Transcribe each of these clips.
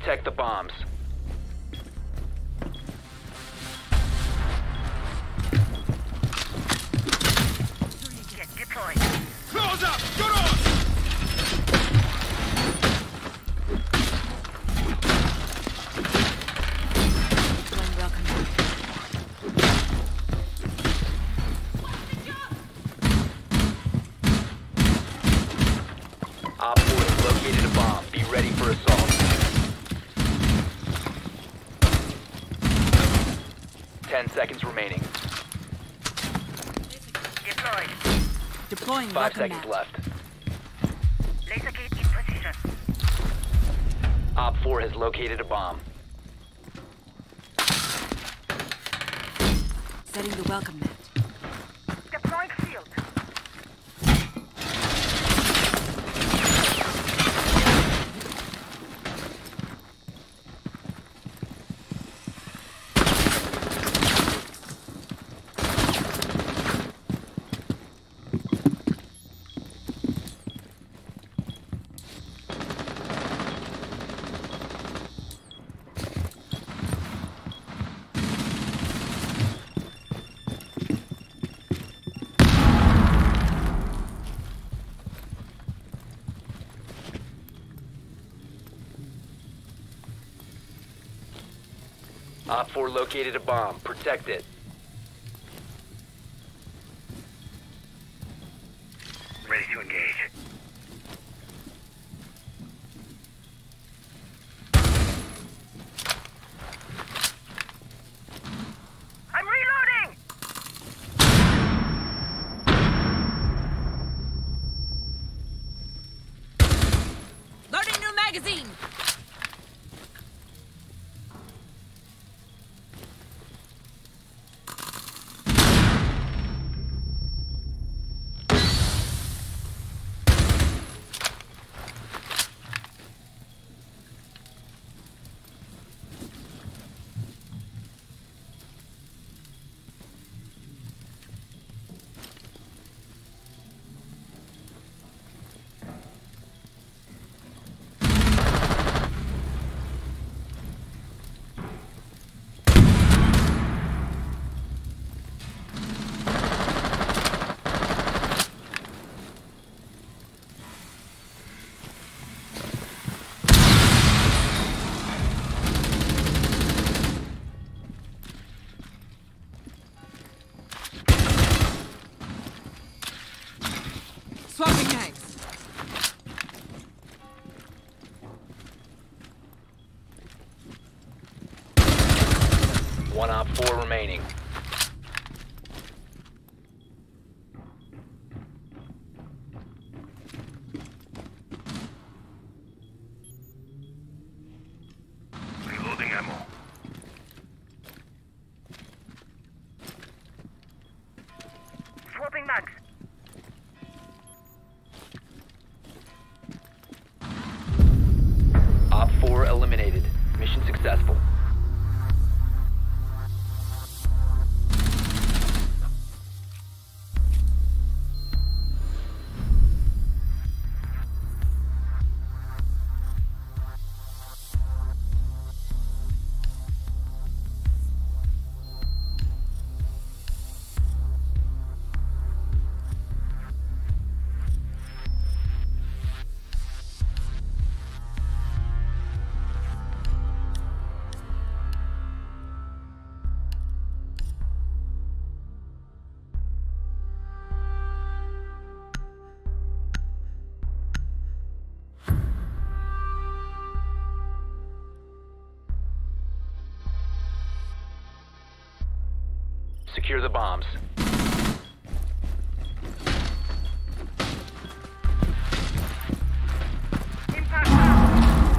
Protect the bombs. Get deployed. Close up! Get on! Op 4 has located a bomb. Be ready for assault. 10 seconds remaining. Deployed. Deploying 5 welcome seconds mat. left. Laser gate in position. Op 4 has located a bomb. Setting the welcome mat. Deploying field. Op 4 located a bomb. Protect it. Ready to engage. I'm reloading! Loading new magazine! Swapping mags. One Op 4 remaining. Reloading ammo. Swapping mags. Op 4 eliminated. Mission successful. Secure the bombs. Impact now.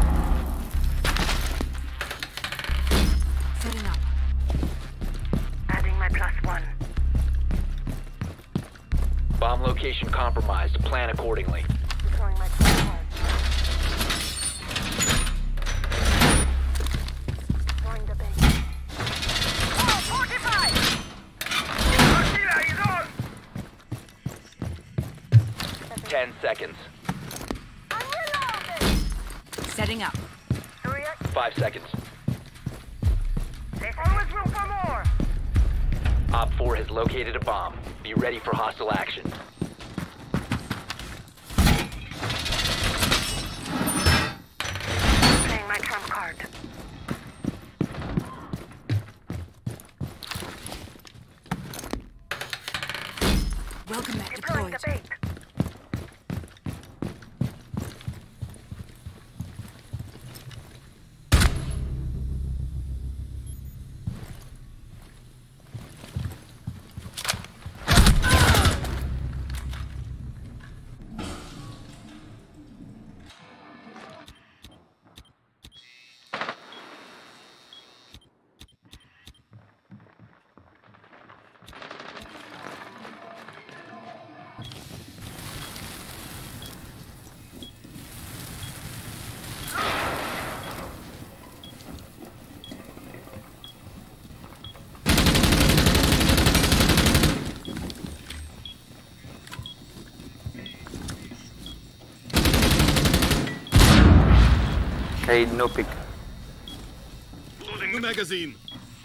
Setting up. Adding my +1. Bomb location compromised. Plan accordingly. Deploying my +1. Deploying the base. Oh, 45! Artillery is on! 10 seconds. I'm reloading! Setting up. React. 5 seconds. There's always room for more. Op 4 has located a bomb. Be ready for hostile action. Playing my trump card. Welcome mat Deploying deployed. the bait. Hey, no pick. New magazine.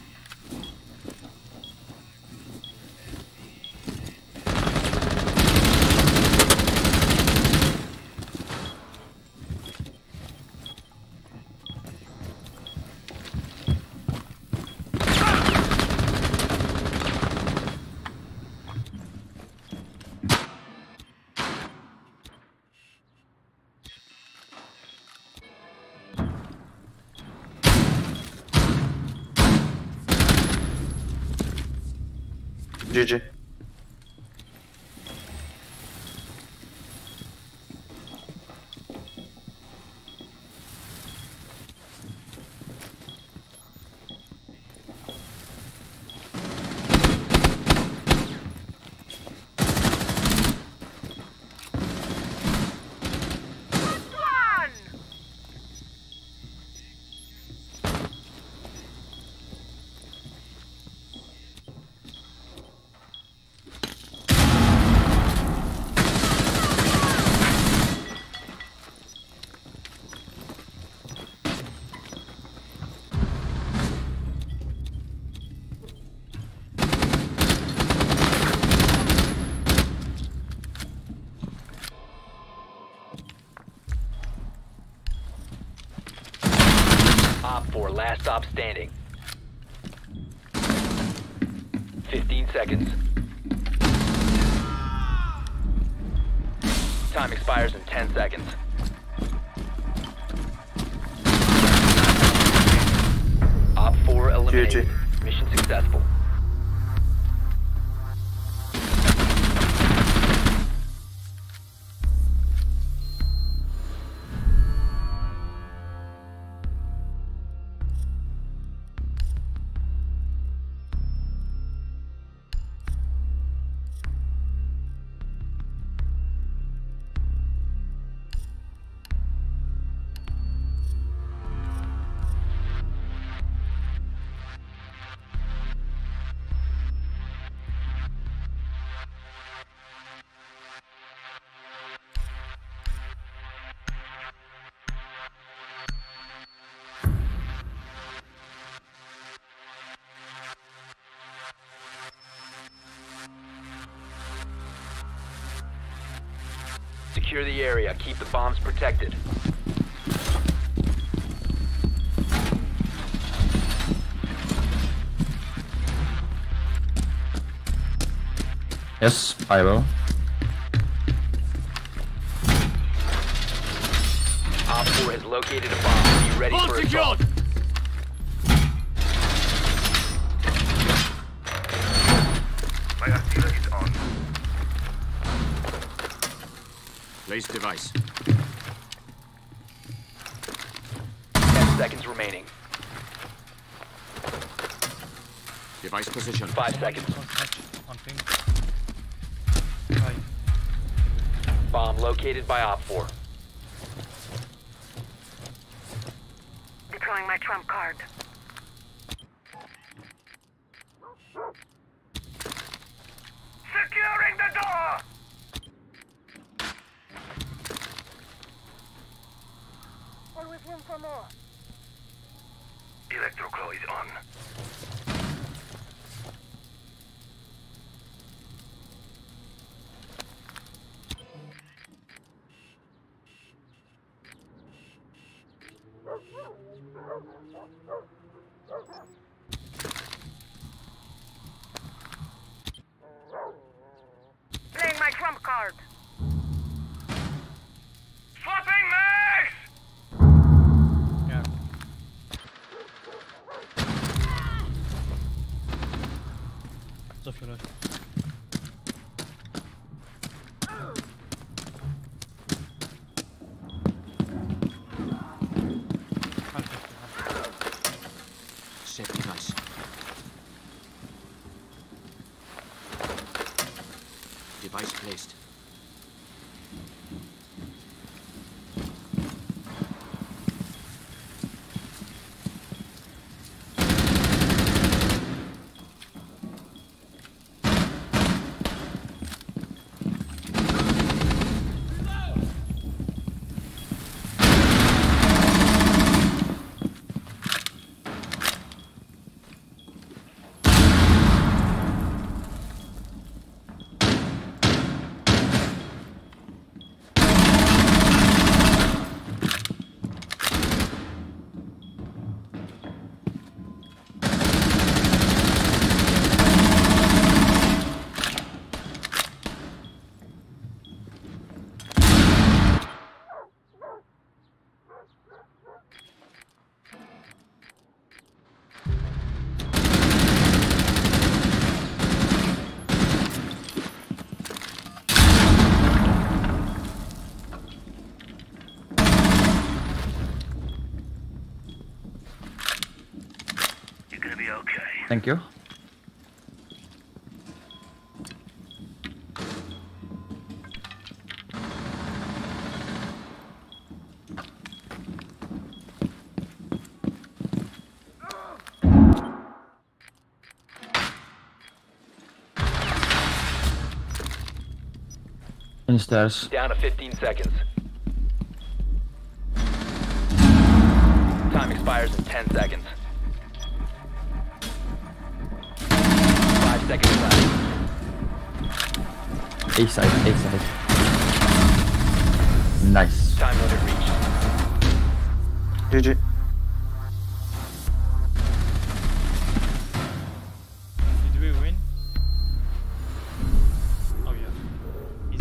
GG. One! Op 4, last stop standing. 15 seconds. Time expires in 10 seconds. Op 4 eliminated. GG. Mission successful. Secure the area. Keep the bombs protected. Yes, I will. Op 4 has located a bomb. Be ready All for secured. assault. My artillery is on. Place device. 10 seconds remaining. Device position. 5 seconds. On ping. Bomb located by Op 4. Deploying my trump card. Securing the door! Always room for more. Electroclaw is on. Playing my trump card. Swapping mags! Yeah. Cofiular. Set device. Device placed. You're gonna be okay. Thank you. In stairs. Down to 15 seconds. Time expires in 10 seconds. 5 seconds left. A side, A side. Nice. Time limit reached. GG. Did we win? Oh yeah. Easy.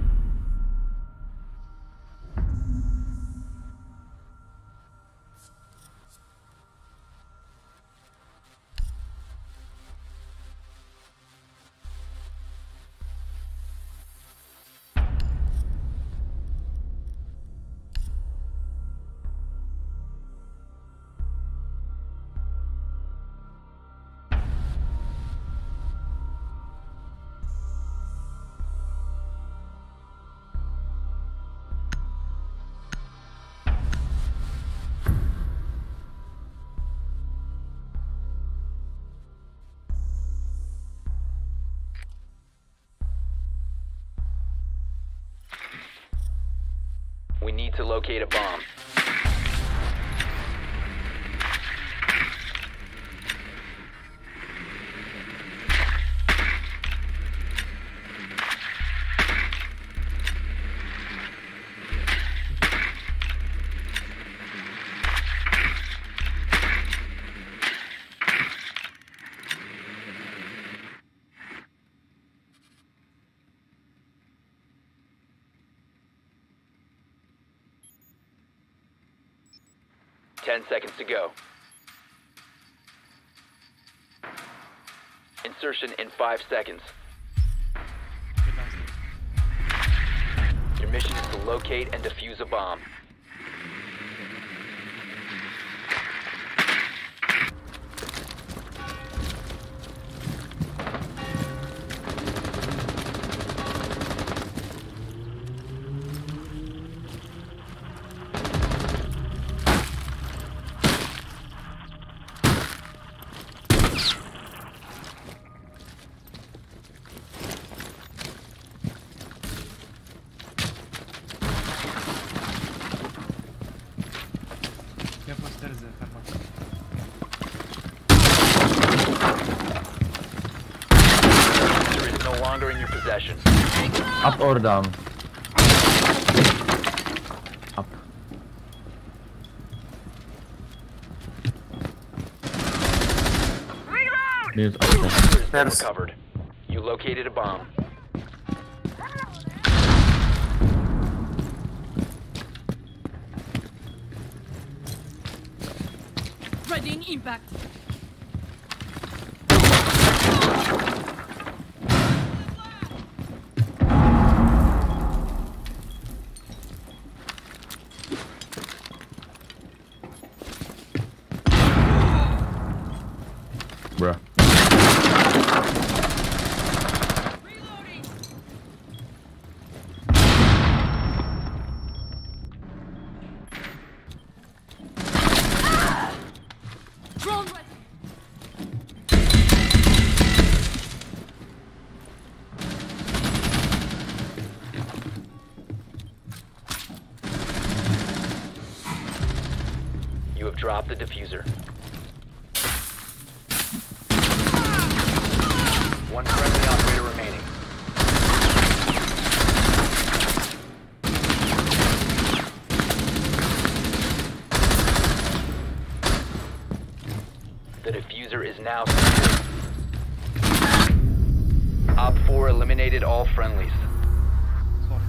We need to locate a bomb. Ten seconds to go. Insertion in 5 seconds. Good last hit. Your mission is to locate and defuse a bomb. Up or down? Up. Reload! News up. Diffuser has been There's- recovered. You located a bomb. Readying impact. Bruh. Drone ready. You have dropped the diffuser. One friendly operator remaining. The diffuser is now secure. Op 4 eliminated all friendlies. Sorry.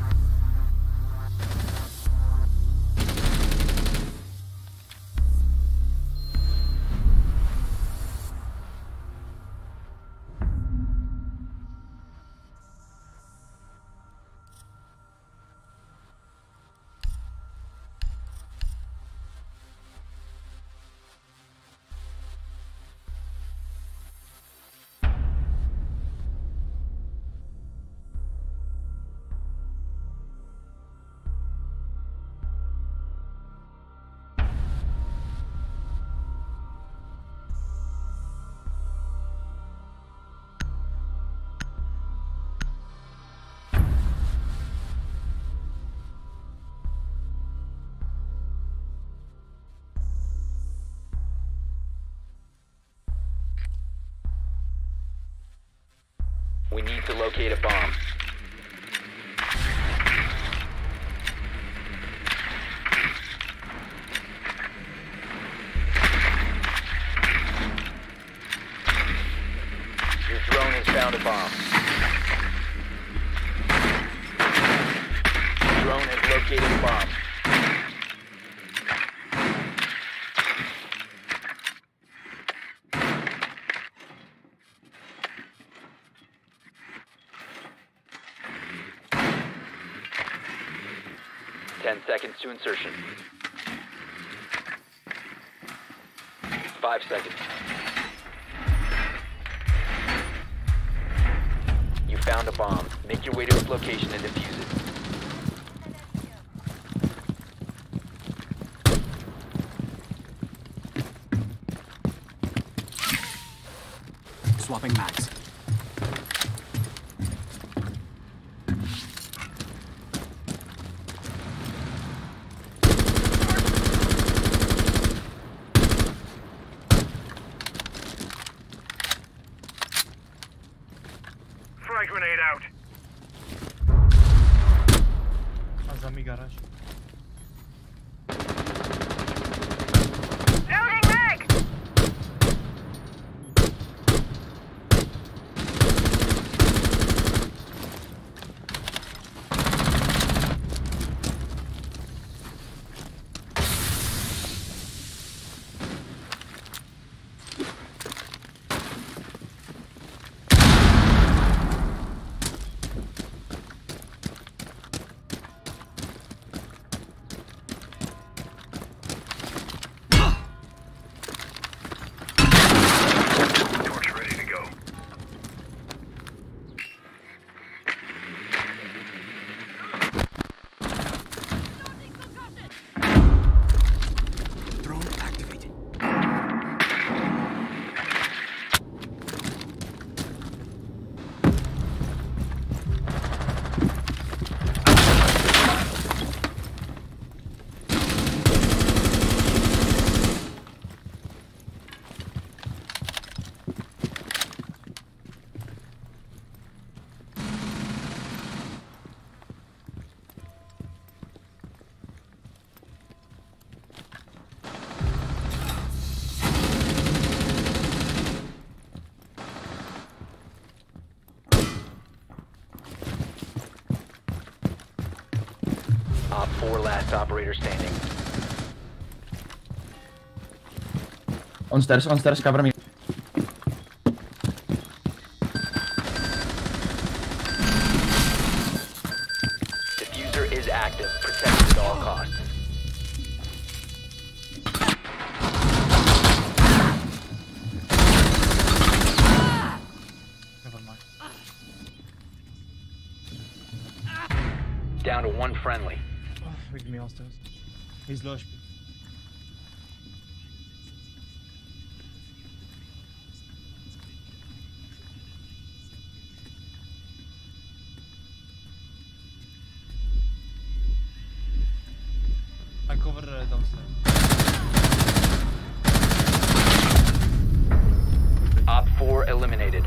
We need to locate a bomb. Your drone has found a bomb. Your drone has located a bomb. Ten seconds to insertion. 5 seconds. You found a bomb. Make your way to its location and defuse it. Swapping mags. Frag grenade out. Azami garage. Loading mag! Op 4 last operator standing. On stairs, cover me. Diffuser is active. Protected at all costs. Never mind. Down to one friendly. Oh, with me on stairs. He's low HP. I cover downstairs. Op 4 eliminated.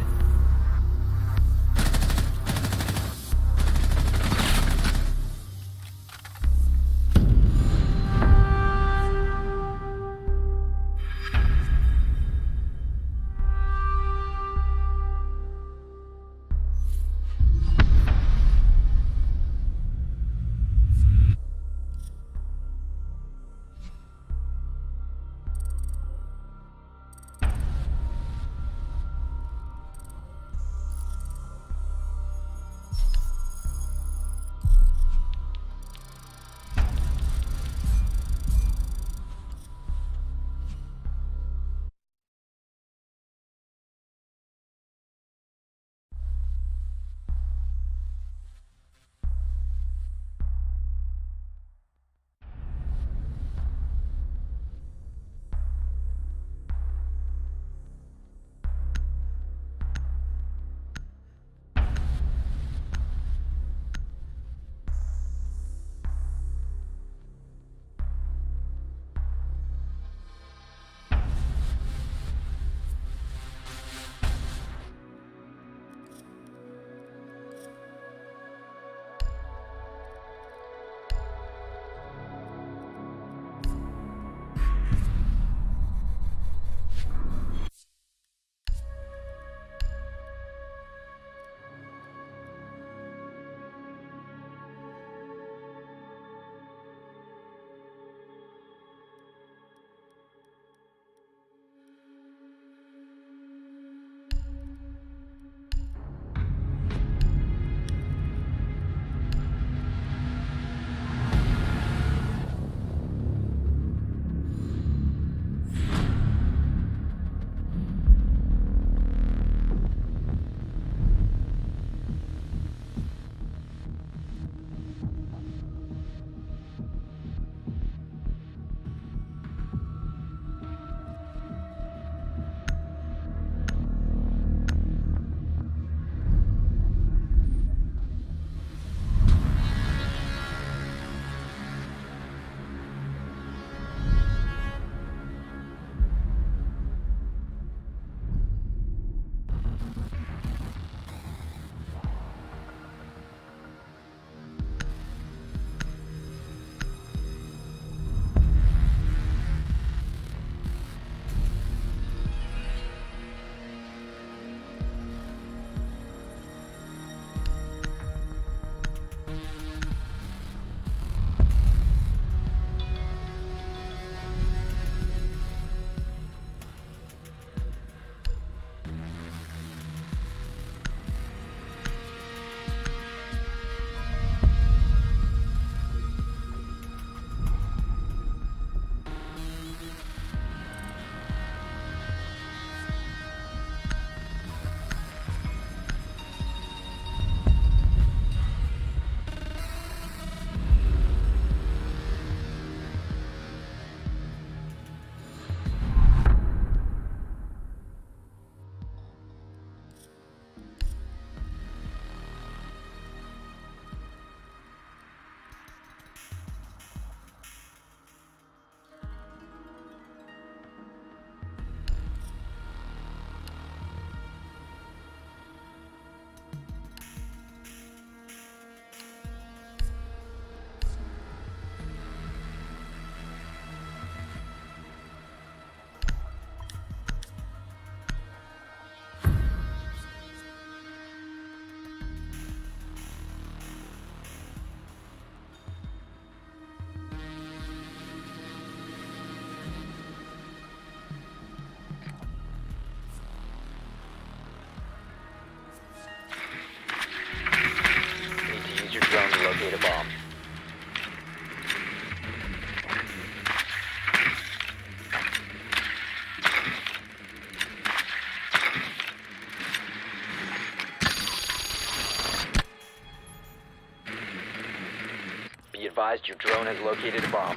advised your drone has located a bomb.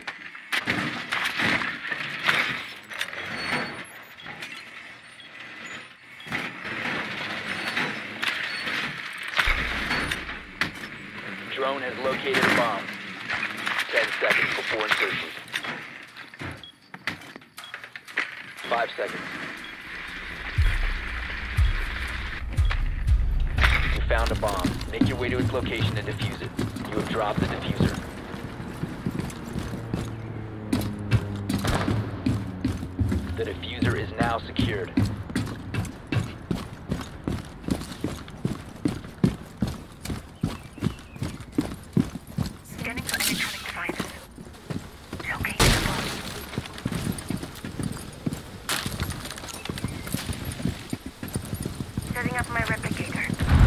Drone has located a bomb. 10 seconds before insertion. 5 seconds. You found a bomb. Make your way to its location and defuse it. You have dropped the diffuser. The diffuser is now secured. Scanning for electronic devices. Locating the bomb. Setting up my replicator.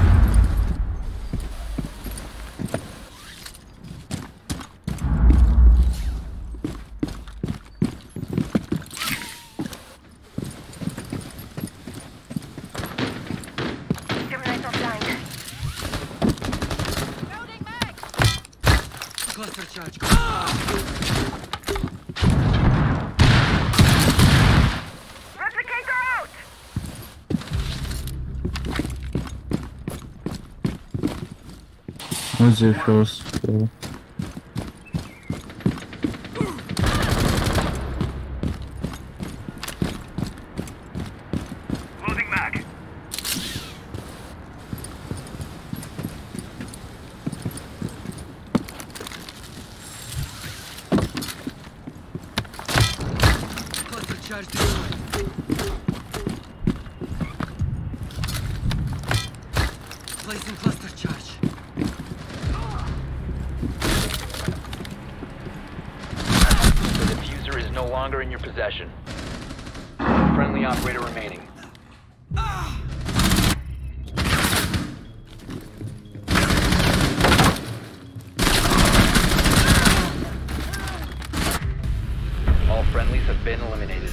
Terminate offline. Loading mag! Cluster charge. Replicator out! What's your first? Loading mag. Cluster charge deployed. Placing cluster charge. The diffuser is no longer in your possession. Friendly operator remaining. All friendlies have been eliminated.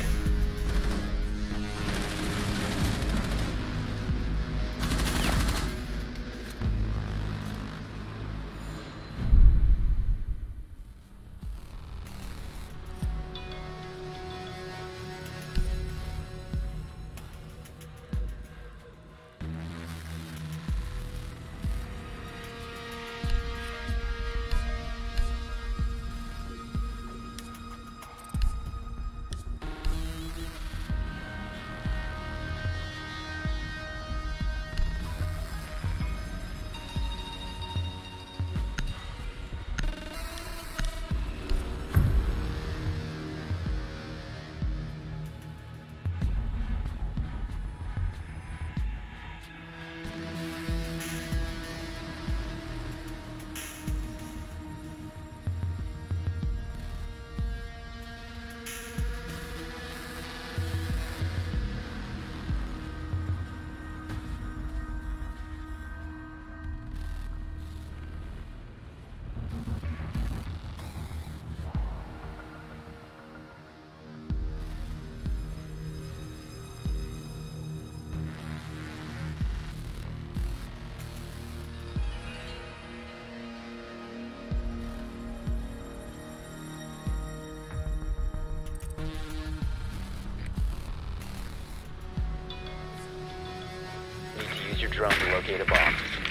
Need to use your drone to locate a bomb.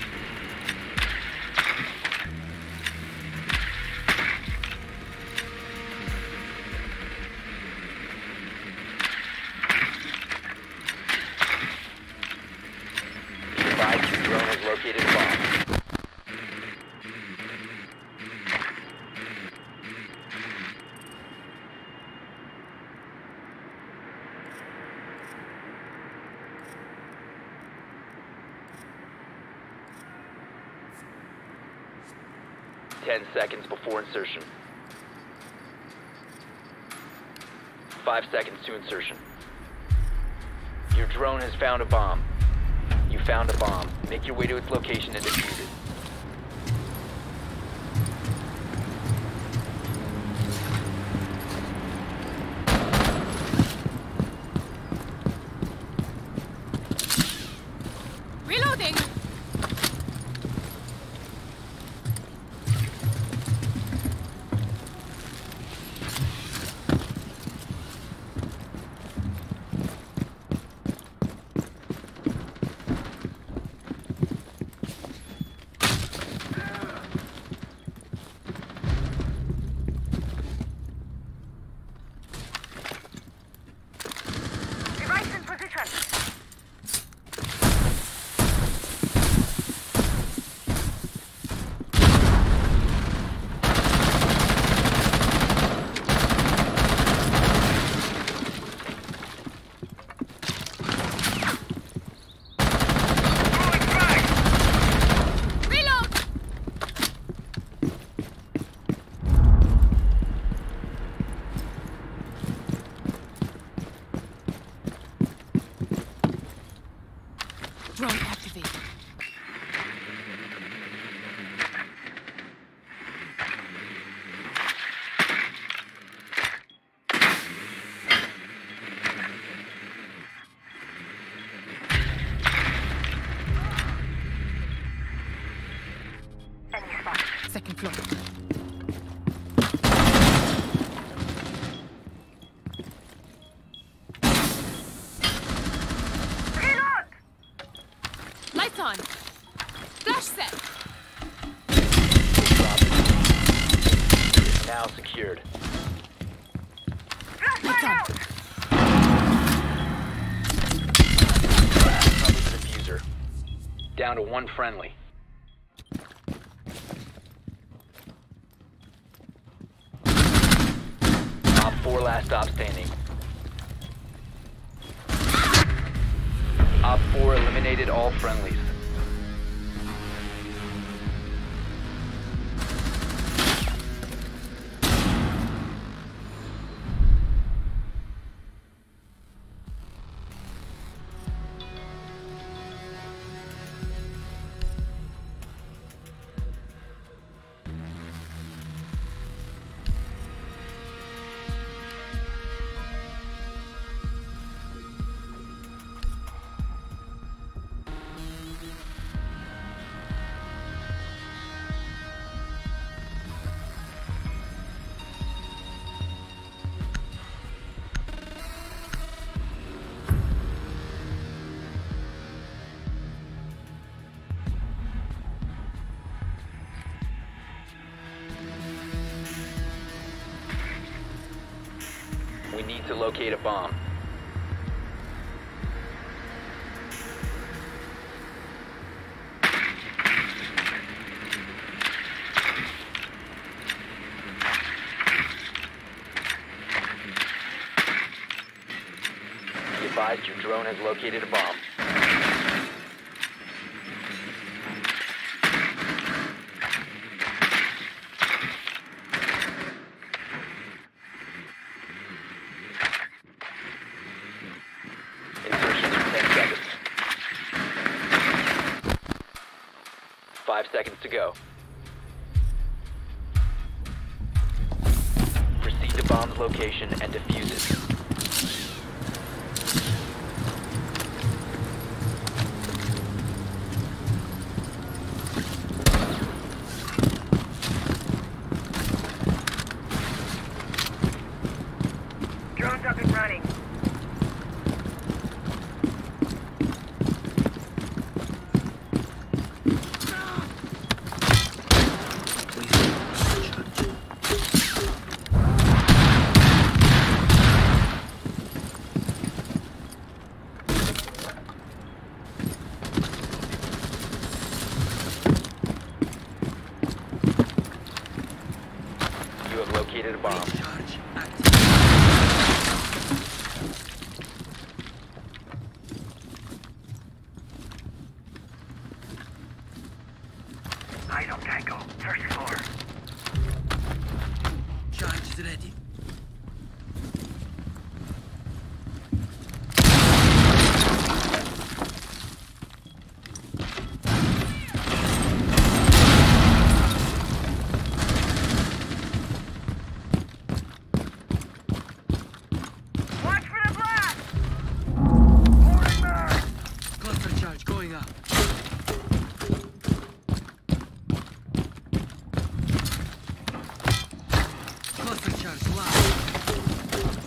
Be advised your drone has located a bomb. Ten seconds before insertion. 5 seconds to insertion. Your drone has found a bomb. You found a bomb. Make your way to its location and defuse it. Reloading! deploy. Reload! Lights on. Flash set. Now secured. Lights on. Cover the diffuser. Down to one friendly. Op 4 last stop standing. Op 4 eliminated all friendlies. We need to locate a bomb. Be advised your drone has located a bomb. Insertion in 10 seconds. 5 seconds to go. Proceed to bomb's location and defuse it. Drone's up and running. You have located a bomb. Charge active. Idle Tango. First floor. Charge is ready. Watch for the blast! Holding there! Cluster charge going up. Cluster charge live.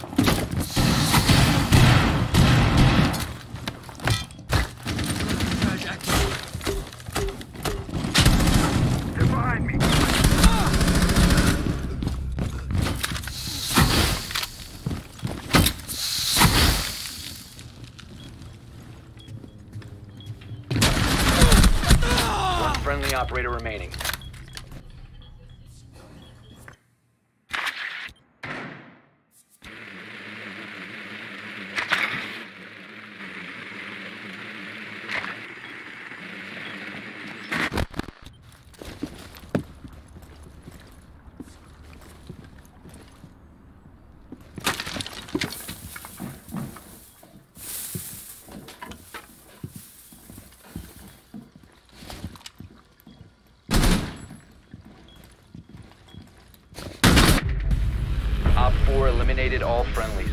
Cluster charge active. They're behind me. One friendly operator remaining. Op 4 eliminated all friendlies.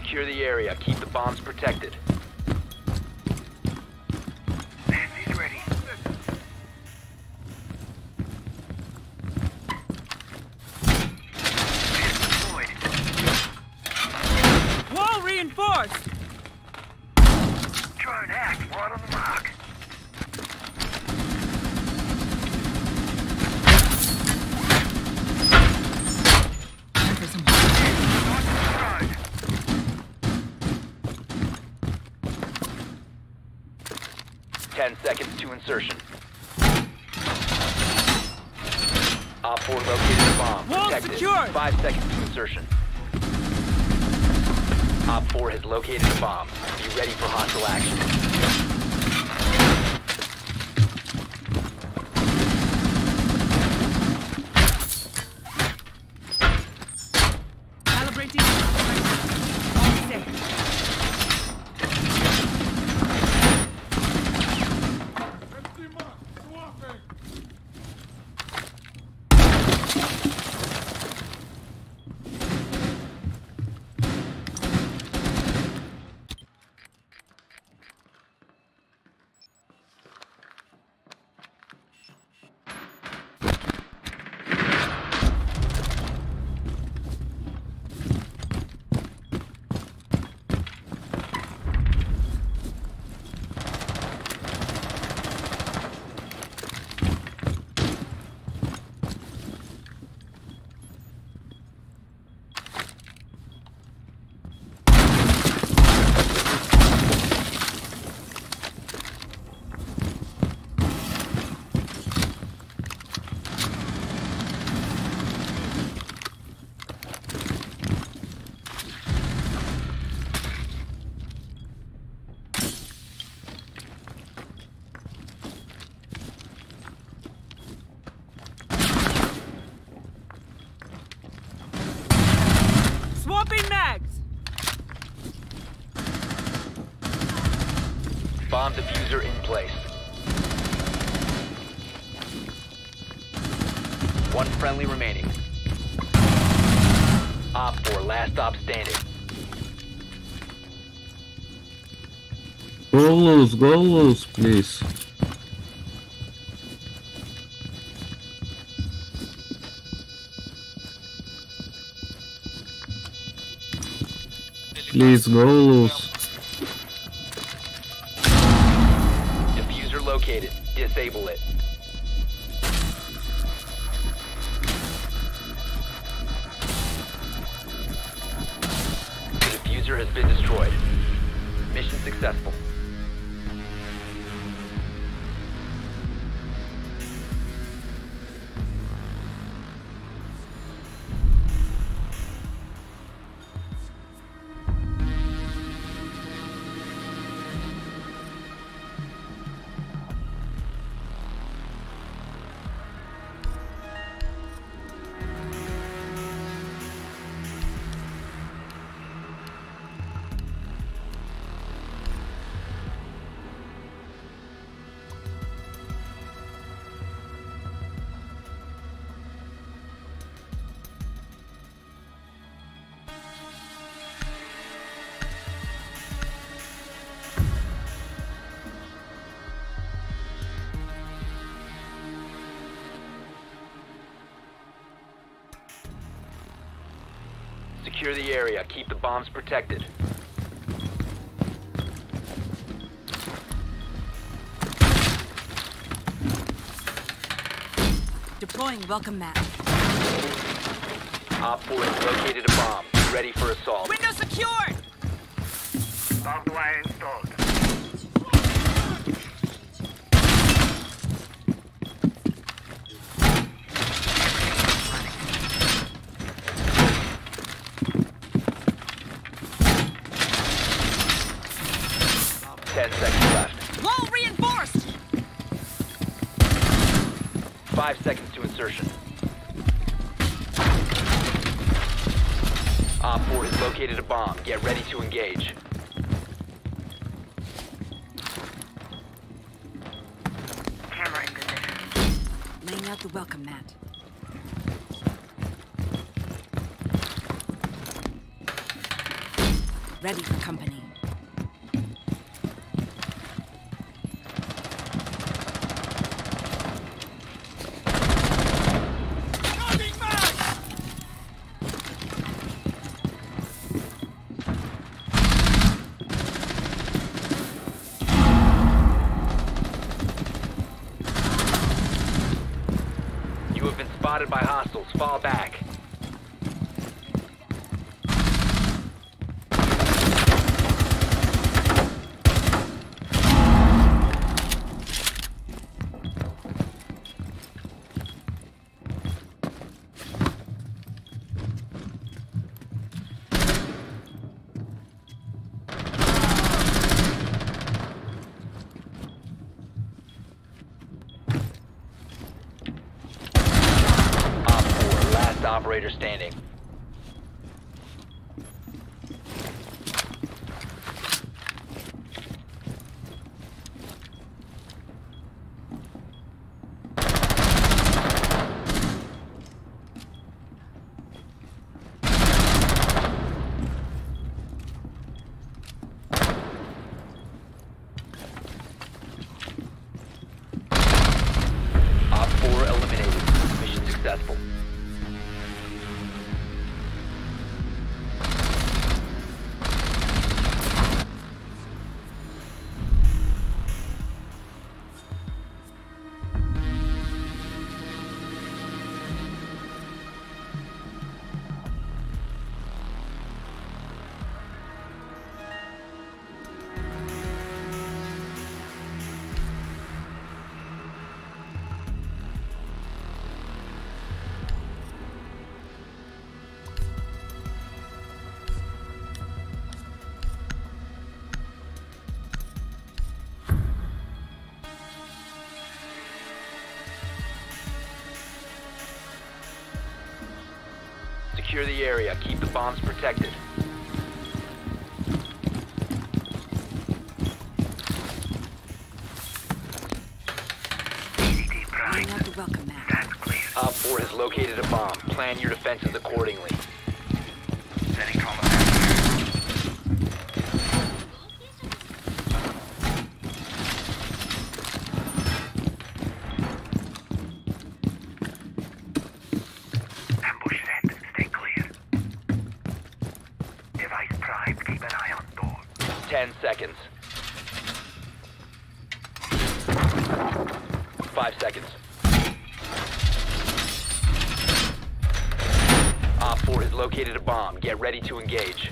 Secure the area. Keep the bombs protected. Nancy's ready. Deployed. Wall reinforced! Drone act. Right on the mark. Time for some Road. 10 seconds to insertion. Op 4 located the bomb. Wall Protected. secured. 5 seconds to insertion. Op 4 has located a bomb. Be ready for hostile action. Calibrating. All set. Swapping mags! Bomb diffuser in place. One friendly remaining. Op 4, last stop standing. Go loose, please. Please go loose. Diffuser located. Disable it. The diffuser has been destroyed. Mission successful. Secure the area. Keep the bombs protected. Deploying welcome mat. Op 4 has located a bomb. Ready for assault. Window secured! Barbed wire installed. Ten seconds left. Wall reinforced! 5 seconds to insertion. Op 4 has located a bomb. Get ready to engage. Camera in position. Laying out the welcome mat. Ready for company. You have been spotted by hostiles. Fall back. Op 4, last operator standing. Op 4 eliminated. Mission successful. Secure the area. Keep the bombs protected. CCT prime. Laying out the welcome mat. That's clear. Op 4 has located a bomb. Plan your defenses accordingly. Setting combat. Ambush set. Stay clear. Device primed. Keep an eye on door. 10 seconds. 5 seconds. Op 4 has located a bomb. Get ready to engage.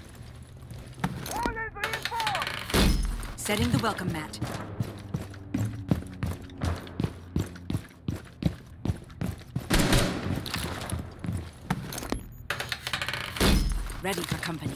Setting the welcome mat. Ready for company.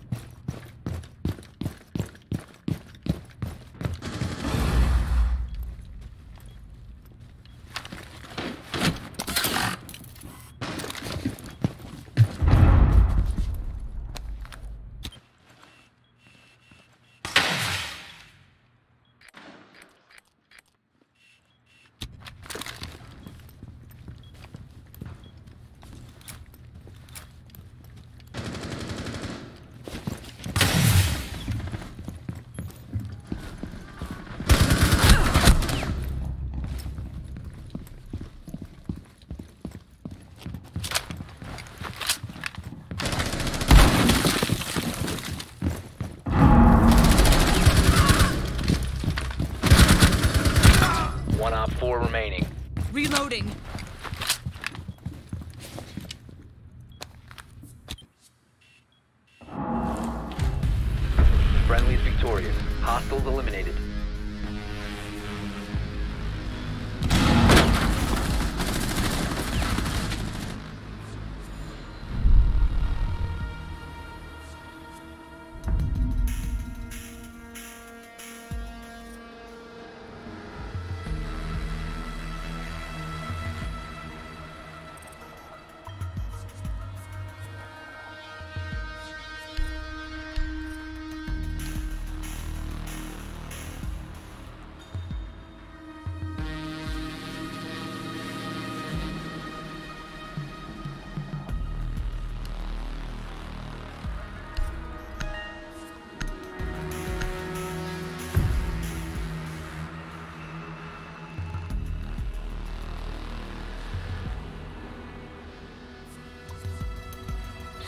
One Op 4 remaining. Reloading. Friendly's victorious. Hostiles eliminated.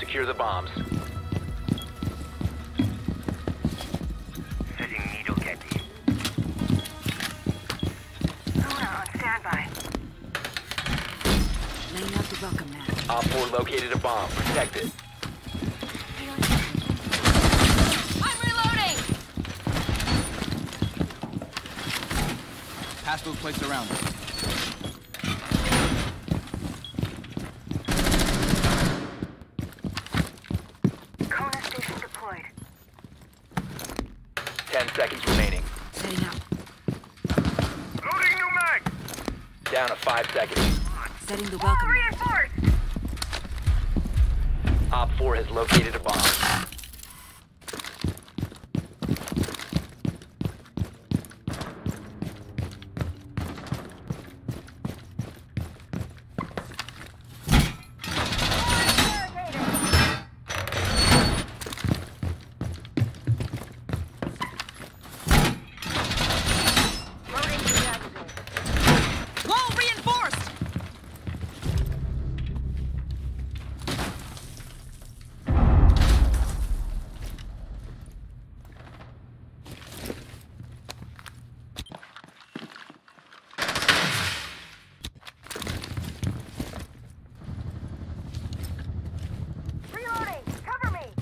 Secure the bombs. Setting needle candy. Luna on standby. Laying out the welcome mat. Op 4 located a bomb. Protect it. I'm reloading! Pass those plates around. Kona station deployed. 10 seconds remaining. Setting up. Loading new mag! Down to 5 seconds. Setting the welcome mat. Reinforced! Op 4 has located a bomb. Loading new magazine. Wall reinforced! Reloading! Cover me!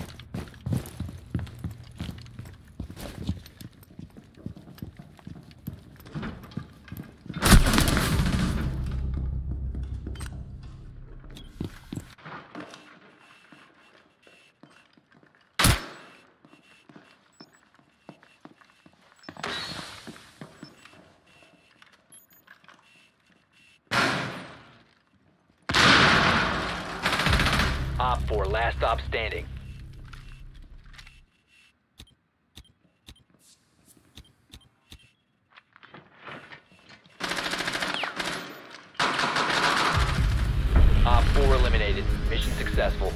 Op 4, last stop standing. Op 4 eliminated. Mission successful.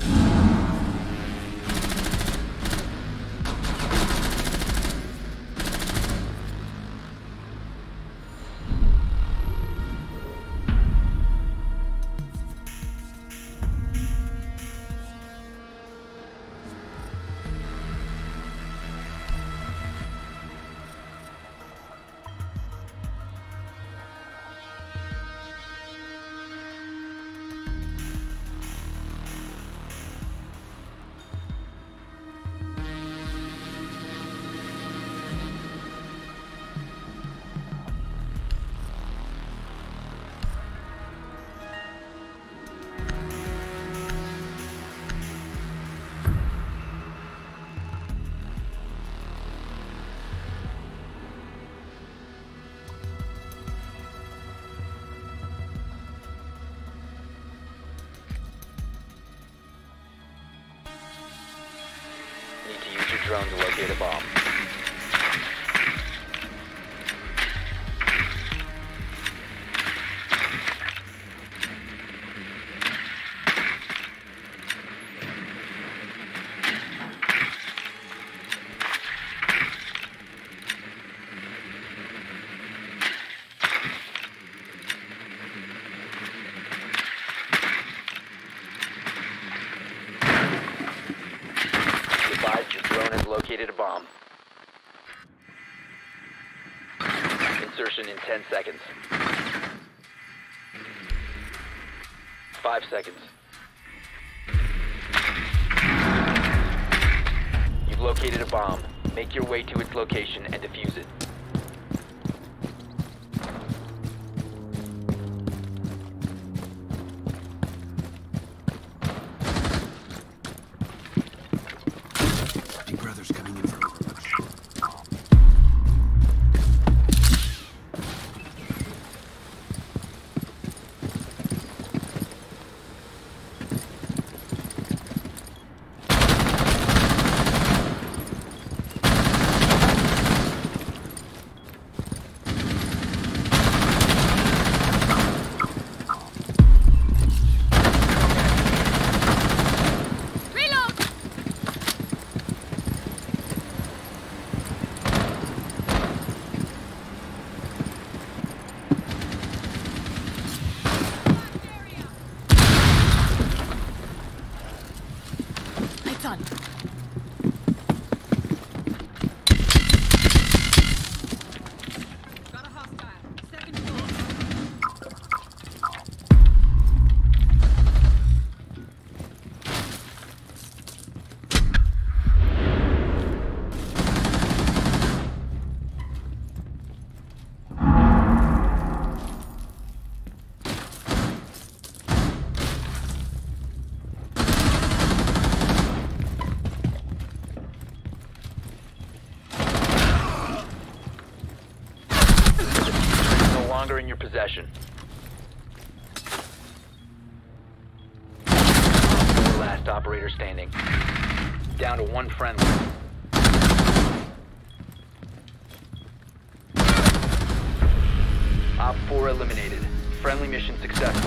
Need to use your drone to locate a bomb. Advise your drone has located a bomb. Insertion in 10 seconds. 5 seconds. You've located a bomb. Make your way to its location and defuse it. Big brother's coming in for overload. Reload! longer in your possession. Last operator standing. Down to one friendly. Op 4 eliminated. Friendly mission successful.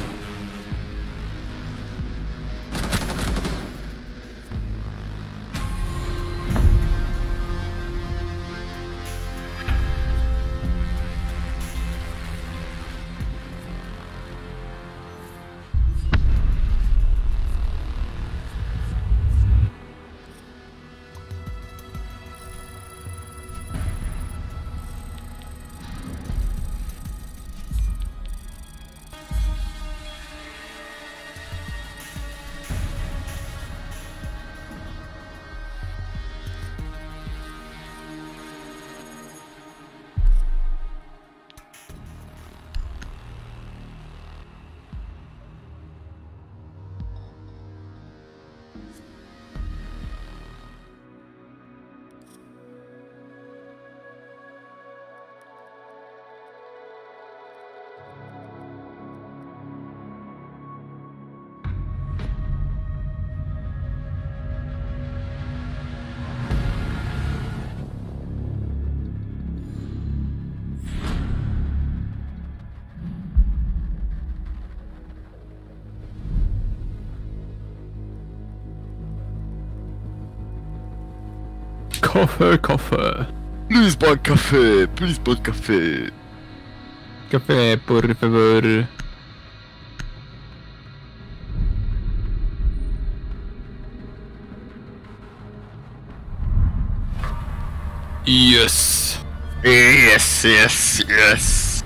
Kaffe. Please buy café. Please buy café. Café, por favor. Yes. Yes.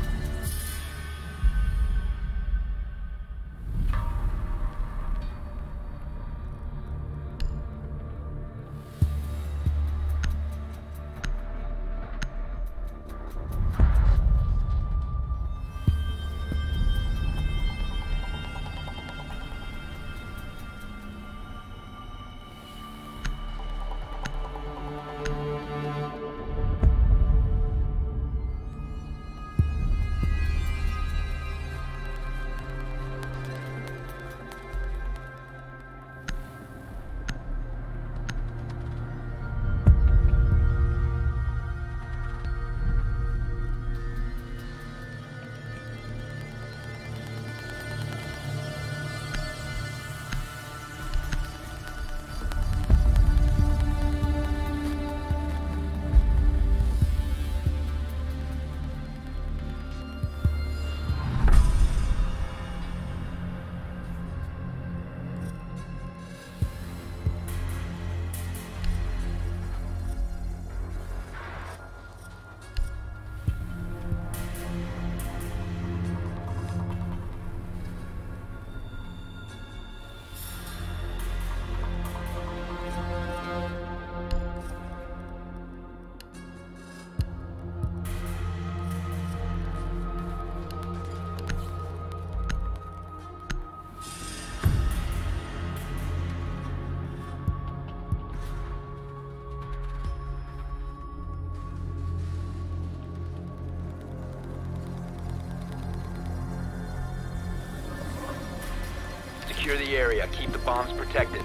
Secure the area. Keep the bombs protected.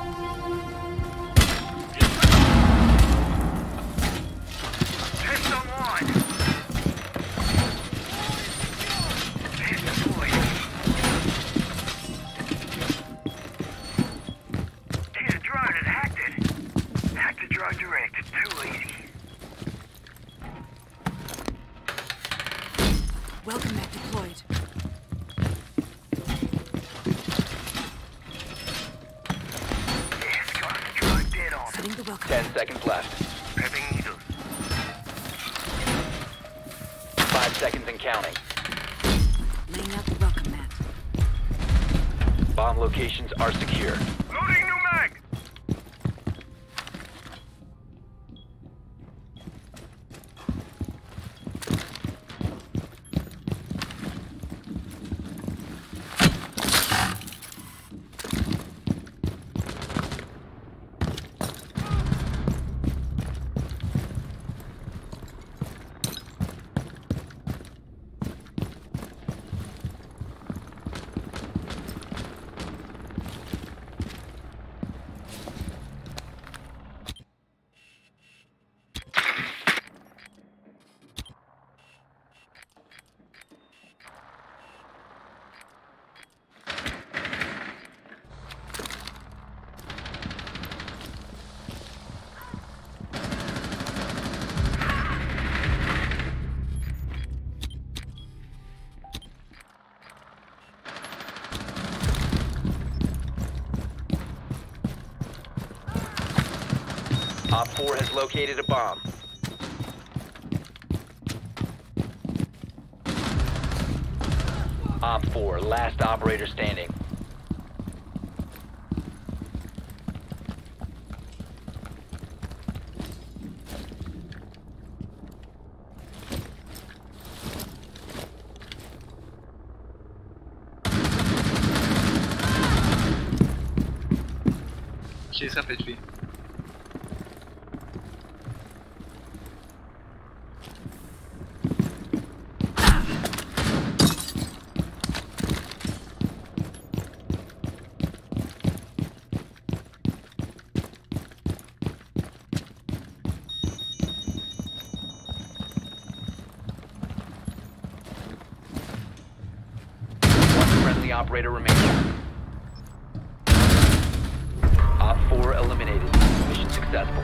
Pistol on. Pistol deployed. Here's a drone and hacked it. Hacked the drone direct. Too easy. Welcome back deployed. Yes, got the drone dead on. Setting the welcome 10 mat. seconds left. Prepping needles. 5 seconds and counting. Laying out the welcome mat. Bomb locations are secure. Loading new mag. Op 4 has located a bomb. Op 4, last operator standing. She's half HP. One friendly operator remaining. Op 4 eliminated. Mission successful.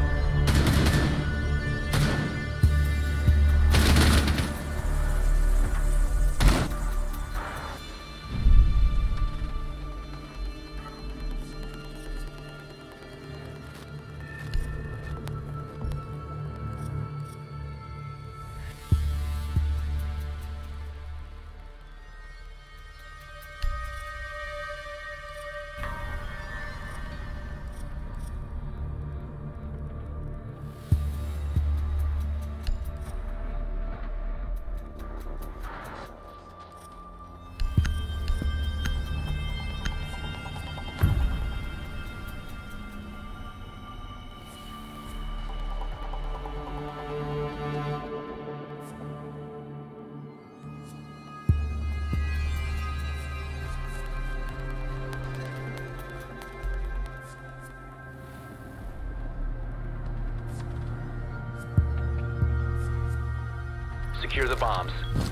Secure the bombs.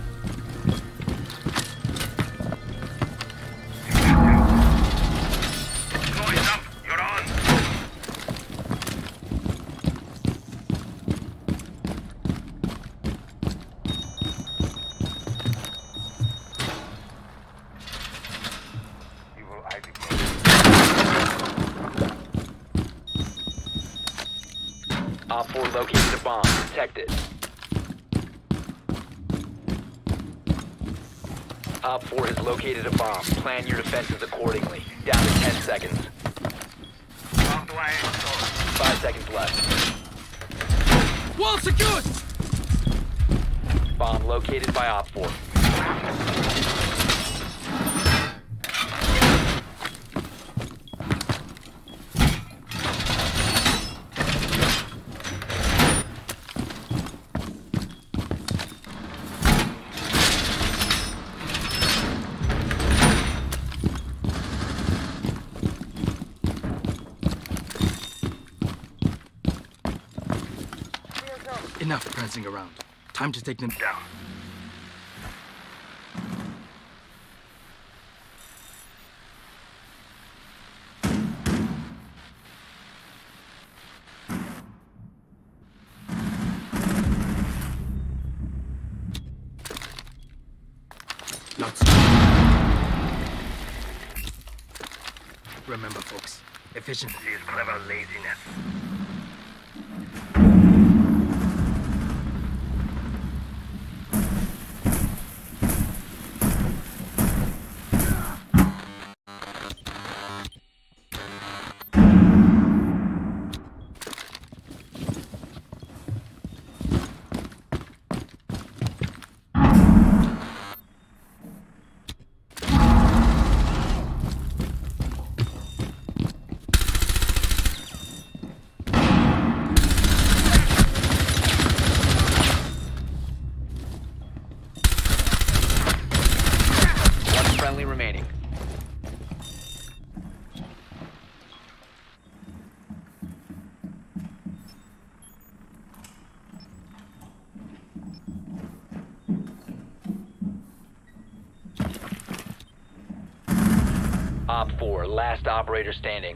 Noise up. You're on. You will ID. Op 4 located a bomb. Protect it. Op 4 has located a bomb. Plan your defenses accordingly. Down to 10 seconds. Bomb line. 5 seconds left. Wall secured! Bomb located by Op 4. Enough prancing around. Time to take them down. Lots. Remember, folks, efficiency is clever laziness. Remaining. Op 4, last operator standing.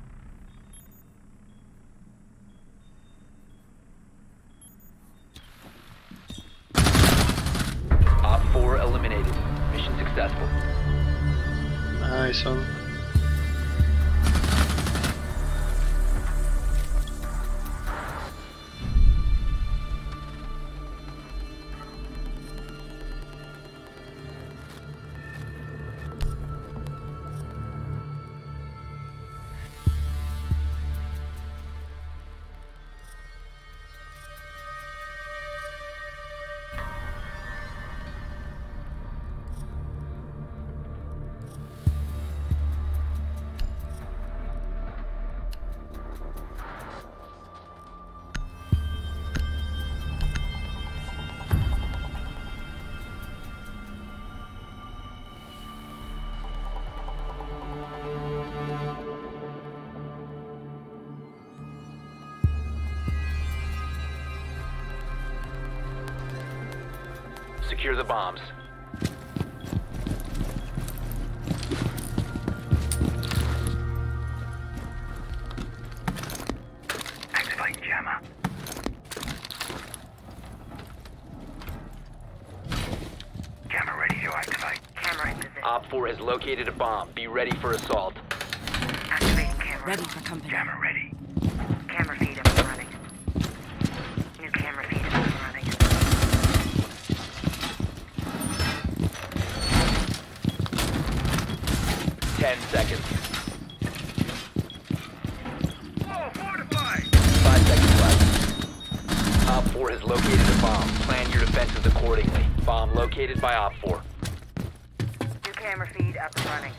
Op 4 eliminated. Mission successful. Nice one. Secure the bombs. Activate jammer. Jammer ready to activate. Camera in position. Op 4 has located a bomb. Be ready for assault. Activating camera. Ready for company. Jammer ready. Camera feed up and running. New camera feed up and running. Ten seconds. Oh, fortified! 5 seconds left. Op 4 has located a bomb. Plan your defenses accordingly. Bomb located by Op 4. New camera feed up and running.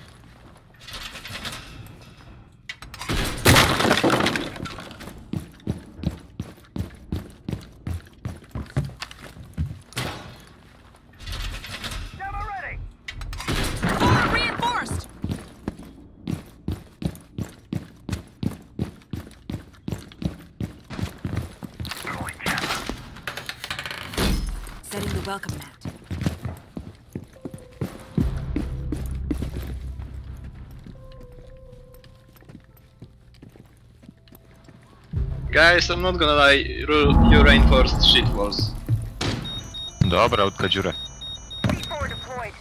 Jammer ready! Reinforced! Throwing jammer. Setting the welcome mat. Guys, I'm not gonna lie, you reinforced shit walls. Dobra, utka dziurę. C4 deployed.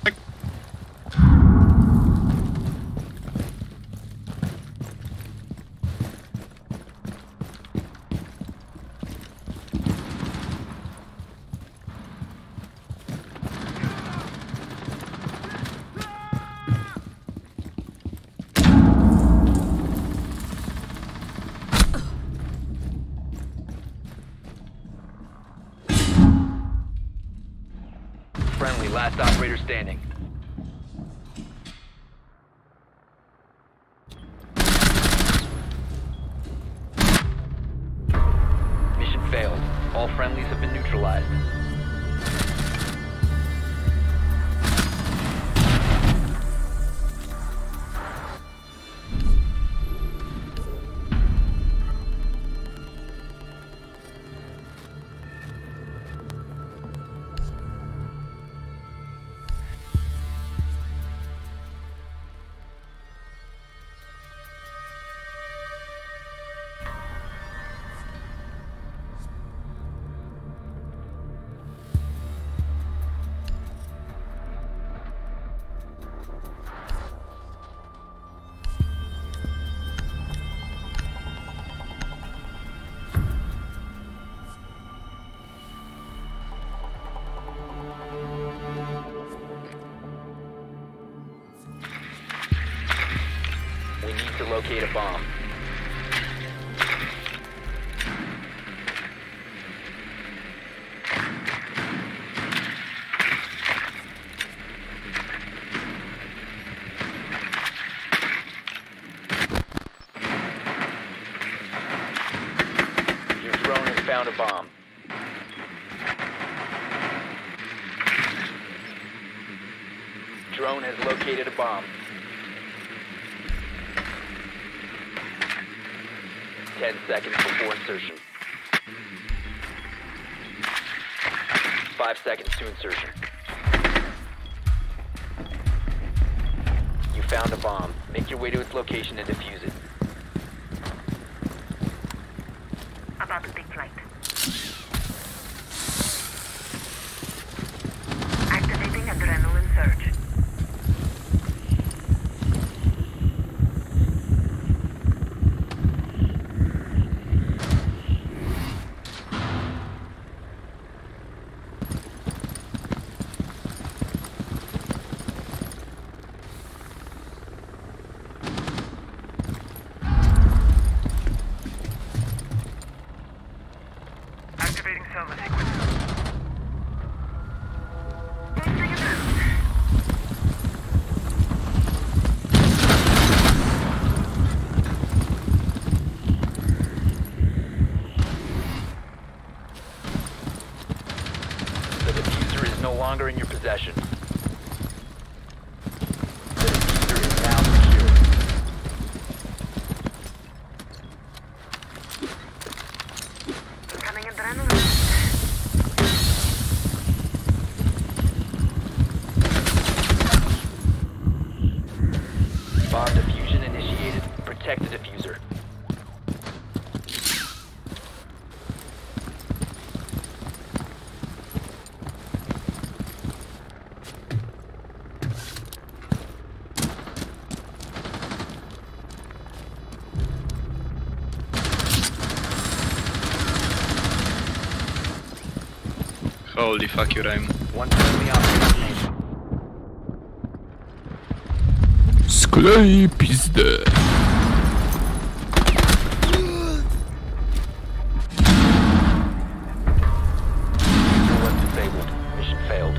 Friendly, last operator standing. Mission failed. All friendlies have been neutralized. We need to locate a bomb. Your drone has found a bomb. Drone has located a bomb. 10 seconds before insertion. 5 seconds to insertion. You found a bomb. Make your way to its location and defuse it. About to take flight. Activating adrenaline surge. Activating server sequence. Entering it out. The diffuser is no longer in your possession. The diffuser is now secure. Incoming adrenaline. Holy fuck you, Rhyme. One friendly operator remaining. Sklej pizdę. User was disabled. Mission failed.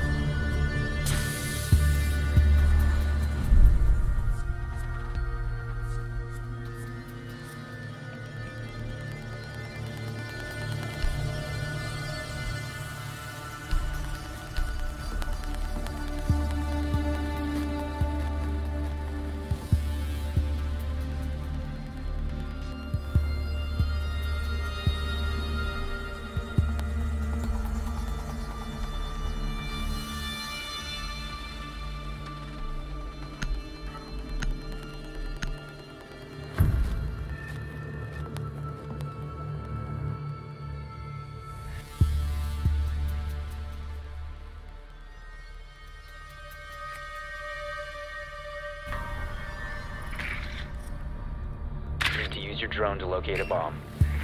You need to use your drone to locate a bomb.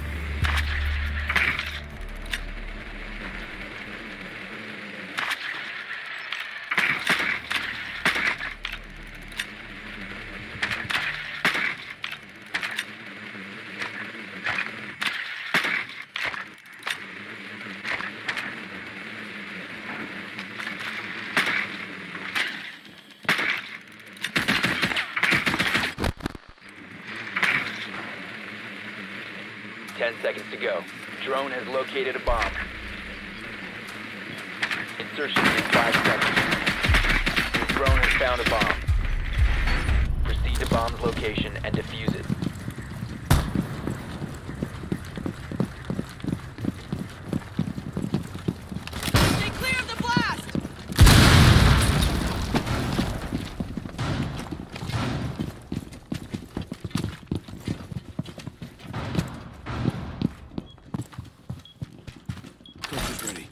Ten seconds to go. Drone has located a bomb. Insertion in 5 seconds. Your drone has found a bomb. Proceed to bomb's location and defuse it. Stay clear of the blast! Coach is ready.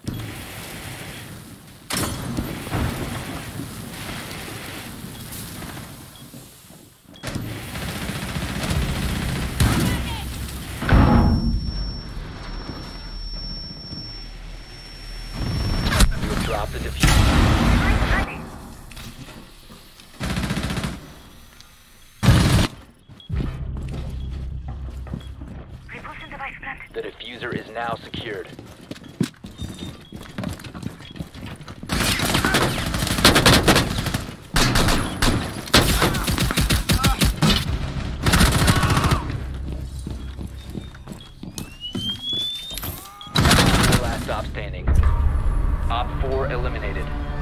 You have dropped the diffuser. Ready. Repulsion device planted. The diffuser is now secured. Last stop standing. Op 4 eliminated.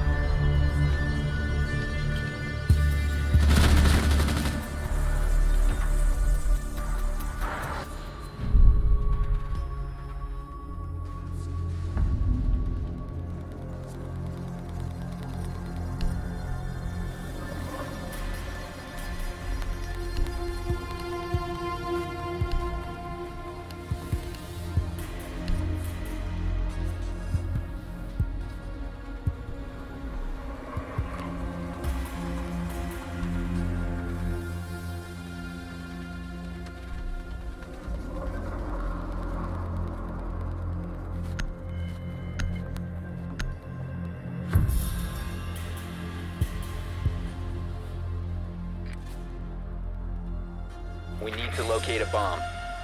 We need to locate a bomb.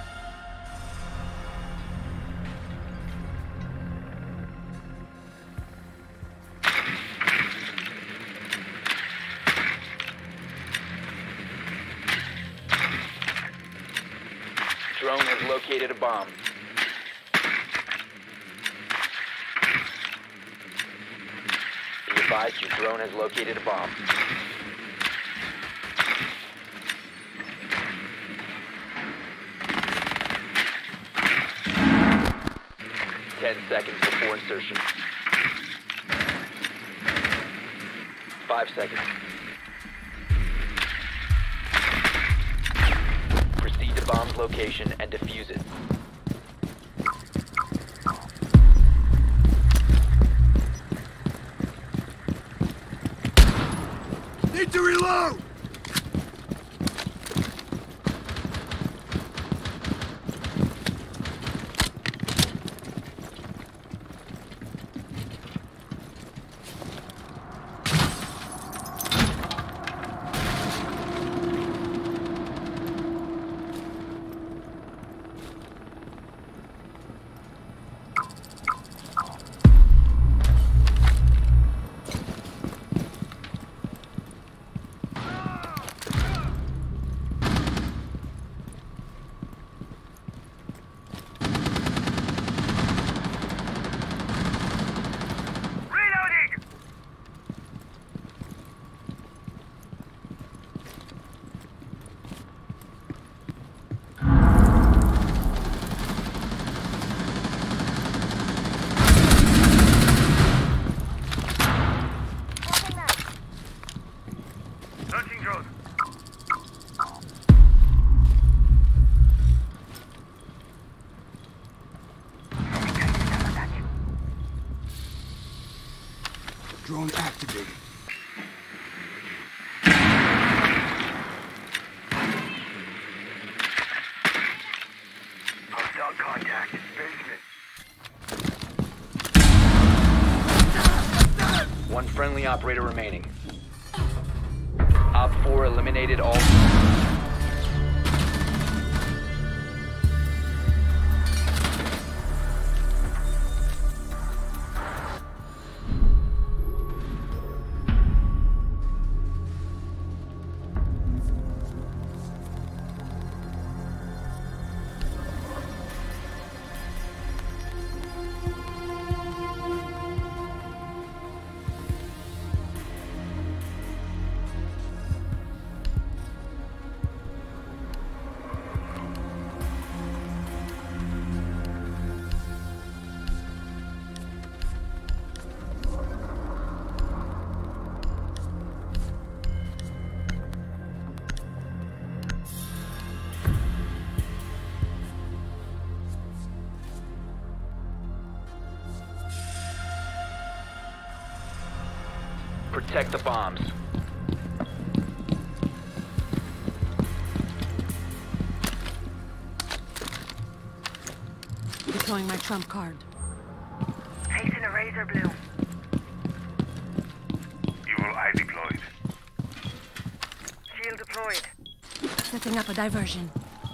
Drone has located a bomb. Be advised, your drone has located a bomb. Ten seconds before insertion. 5 seconds. Proceed to bomb's location and defuse it. Need to reload! Drone activated. Hostile contact. Basement. One friendly operator remaining. Op 4 eliminated all. Protect the bombs. Deploying my trump card. Facing a razor blue. Evil eye deployed. Shield deployed. Setting up a diversion.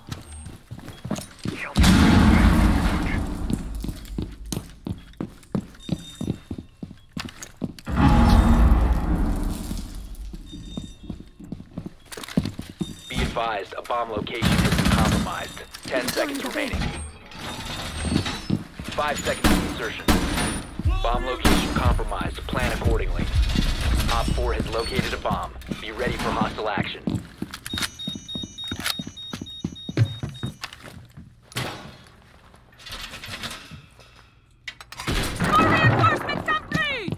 Be advised, a bomb location has been compromised. 10 seconds remaining. 5 seconds to insertion. Bomb location compromised. Plan accordingly. Op 4 has located a bomb. Be ready for hostile action. Reinforcement complete!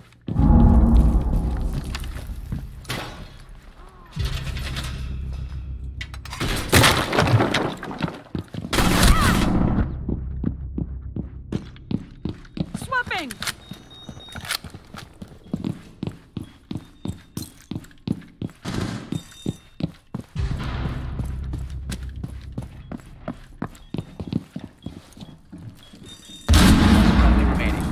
Swapping! Friendly remaining.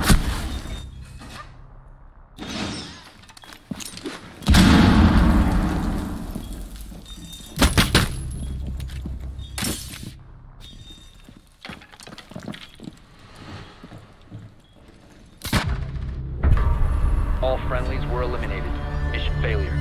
All friendlies were eliminated. Mission failure.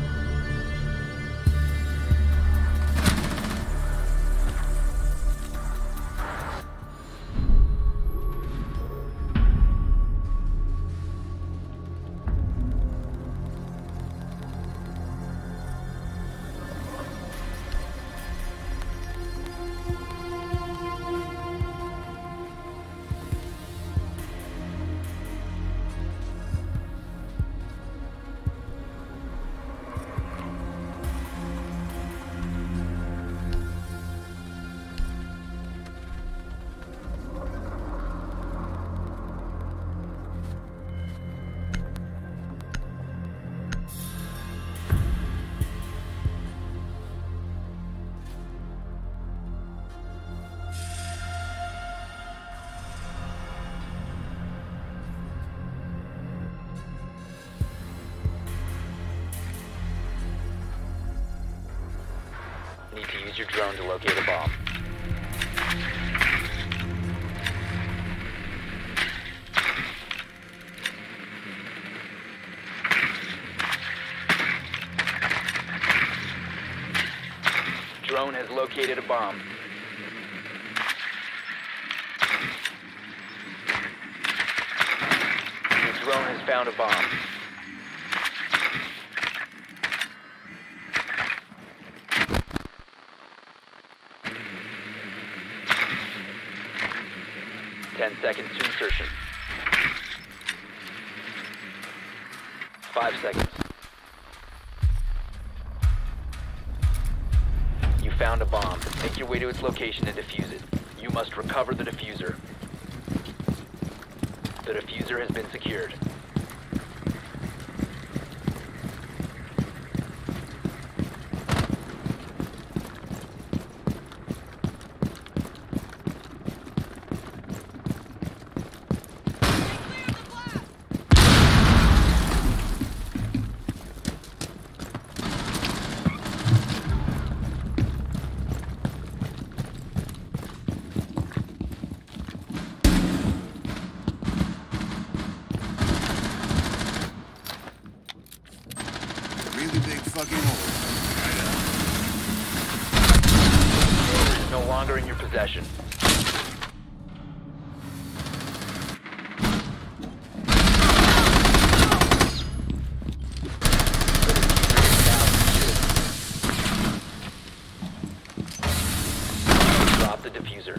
Need to use your drone to locate a bomb. Drone has located a bomb. Your drone has found a bomb. Ten seconds to insertion. 5 seconds. You found a bomb. Make your way to its location and defuse it. You must recover the diffuser. The diffuser has been secured. longer in your possession. Drop the diffuser.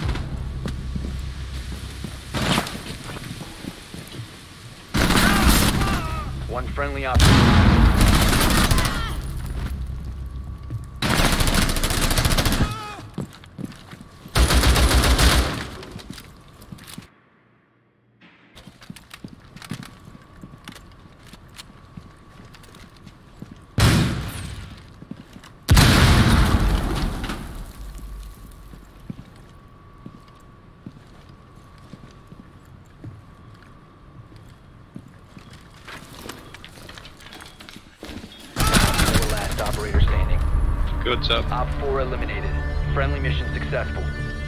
One friendly operator. Operator standing. Good job. Op 4 eliminated. Friendly mission successful.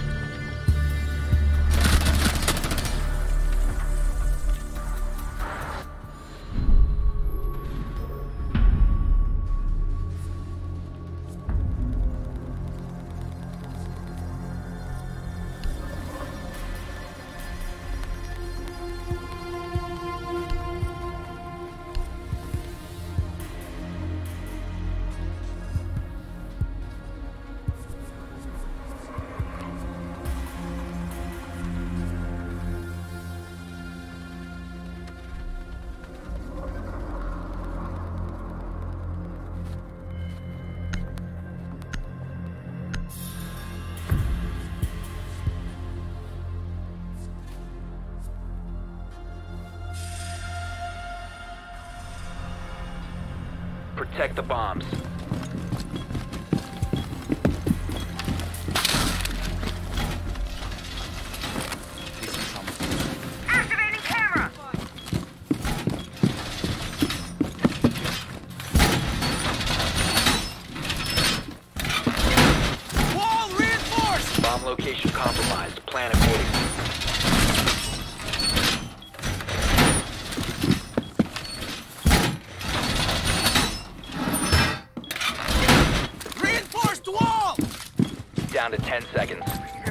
Protect the bombs. Activating camera! Wall reinforced! Bomb location compromised. Plan accordingly. Reinforced wall! Down to 10 seconds.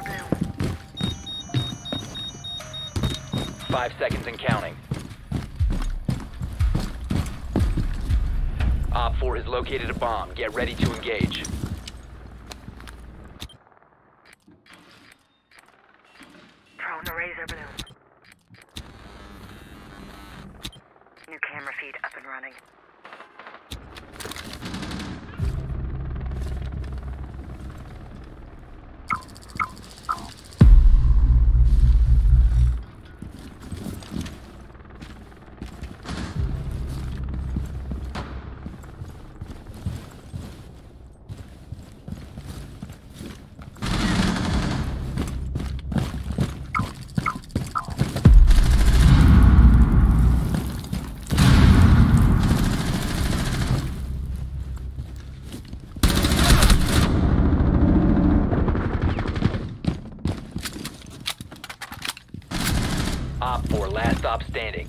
5 seconds and counting. Op 4 has located a bomb. Get ready to engage. Throwing the razor balloon. New camera feed up and running. Op 4, last stop standing.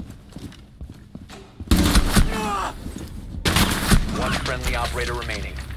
One friendly operator remaining.